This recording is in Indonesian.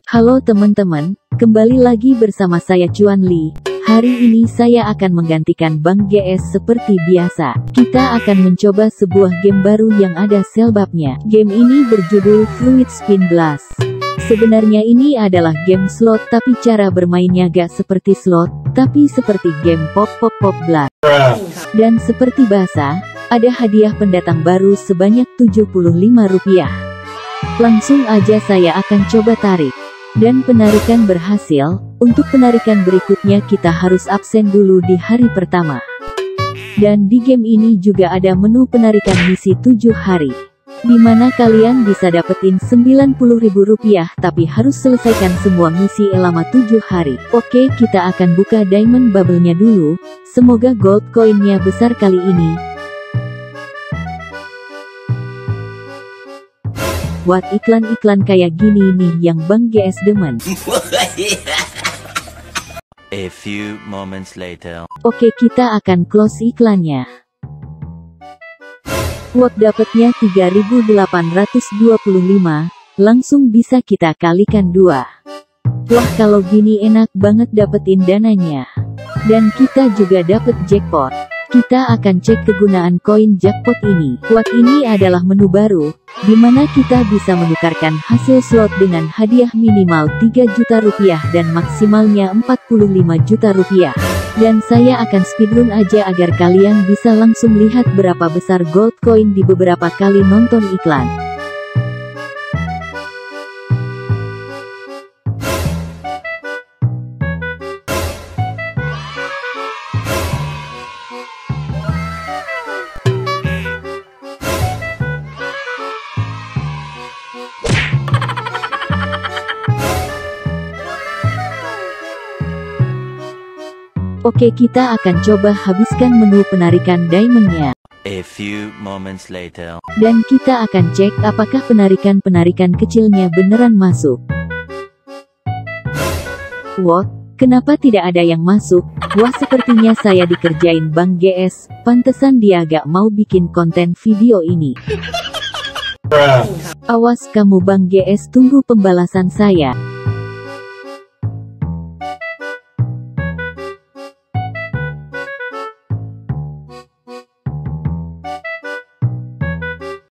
Halo teman-teman, kembali lagi bersama saya Chuan Li. Hari ini saya akan menggantikan Bang GS seperti biasa. Kita akan mencoba sebuah game baru yang ada selbabnya. Game ini berjudul Fluid Spin Blast. Sebenarnya ini adalah game slot tapi cara bermainnya gak seperti slot, tapi seperti game Pop Blast. Dan seperti biasa, ada hadiah pendatang baru sebanyak Rp75. Langsung aja saya akan coba tarik. Dan penarikan berhasil. Untuk penarikan berikutnya kita harus absen dulu di hari pertama. Dan di game ini juga ada menu penarikan misi 7 hari. Dimana kalian bisa dapetin Rp90.000 tapi harus selesaikan semua misi selama 7 hari. Oke, kita akan buka diamond bubble-nya dulu. Semoga gold coin-nya besar kali ini. Buat iklan-iklan kayak gini nih yang Bang GS demen. A few moments later. Oke, kita akan close iklannya. Wot dapatnya 3.825, langsung bisa kita kalikan 2. Wah, kalau gini enak banget dapetin dananya. Dan kita juga dapet jackpot. Kita akan cek kegunaan koin jackpot ini. Wot ini adalah menu baru, di mana kita bisa menukarkan hasil slot dengan hadiah minimal Rp3 juta dan maksimalnya Rp45 juta. Dan saya akan speedrun aja agar kalian bisa langsung lihat berapa besar gold coin di beberapa kali nonton iklan. Oke, kita akan coba habiskan menu penarikan diamondnya. A few moments later. Dan kita akan cek apakah penarikan-penarikan kecilnya beneran masuk. What? Kenapa tidak ada yang masuk? Wah, sepertinya saya dikerjain Bang GS. Pantesan dia gak mau bikin konten video ini. Awas kamu Bang GS, tunggu pembalasan saya.